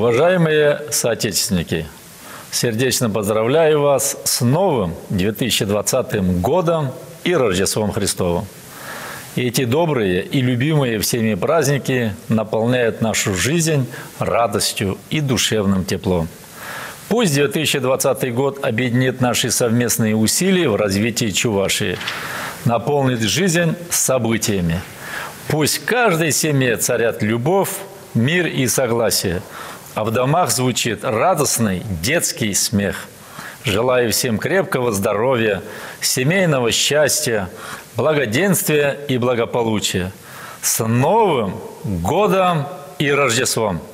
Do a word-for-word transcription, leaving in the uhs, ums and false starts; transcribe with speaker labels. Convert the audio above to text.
Speaker 1: Уважаемые соотечественники, сердечно поздравляю вас с новым две тысячи двадцатым годом и Рождеством Христовым. И эти добрые и любимые всеми праздники наполняют нашу жизнь радостью и душевным теплом. Пусть две тысячи двадцатый год объединит наши совместные усилия в развитии Чувашии, наполнит жизнь событиями. Пусть в каждой семье царят любовь, мир и согласие, а в домах звучит радостный детский смех. Желаю всем крепкого здоровья, семейного счастья, благоденствия и благополучия. С Новым годом и Рождеством!